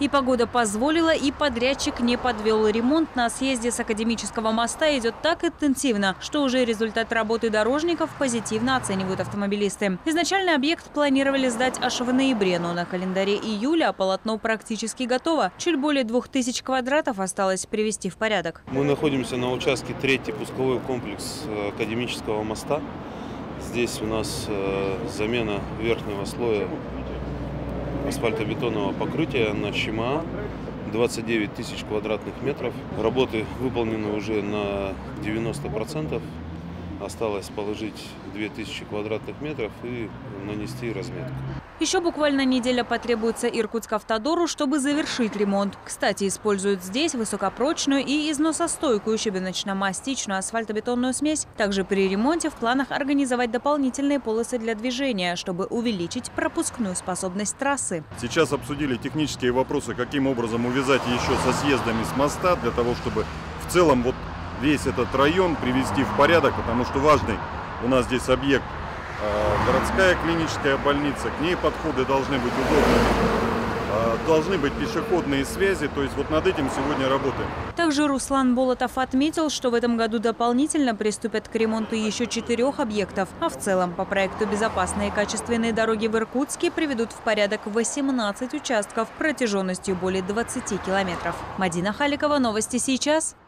И погода позволила, и подрядчик не подвел. Ремонт на съезде с Академического моста идет так интенсивно, что уже результат работы дорожников позитивно оценивают автомобилисты. Изначально объект планировали сдать аж в ноябре, но на календаре июля полотно практически готово. Чуть более 2000 квадратов осталось привести в порядок. Мы находимся на участке 3-й пусковой комплекс Академического моста. Здесь у нас замена верхнего слоя асфальтобетонного покрытия на ЩМА, 29 тысяч квадратных метров. Работы выполнены уже на 90%. Осталось положить 2000 квадратных метров и нанести разметку. Еще буквально неделя потребуется Иркутскавтодору, чтобы завершить ремонт. Кстати, используют здесь высокопрочную и износостойкую щебеночно-мастичную асфальтобетонную смесь. Также при ремонте в планах организовать дополнительные полосы для движения, чтобы увеличить пропускную способность трассы. Сейчас обсудили технические вопросы, каким образом увязать еще со съездами с моста, для того, чтобы в целом весь этот район привести в порядок, потому что важный у нас здесь объект городская клиническая больница, к ней подходы должны быть удобными, должны быть пешеходные связи, то есть над этим сегодня работаем. Также Руслан Болотов отметил, что в этом году дополнительно приступят к ремонту еще 4 объектов, а в целом по проекту «Безопасные и качественные дороги» в Иркутске приведут в порядок 18 участков протяженностью более 20 километров. Мадина Халикова, новости сейчас.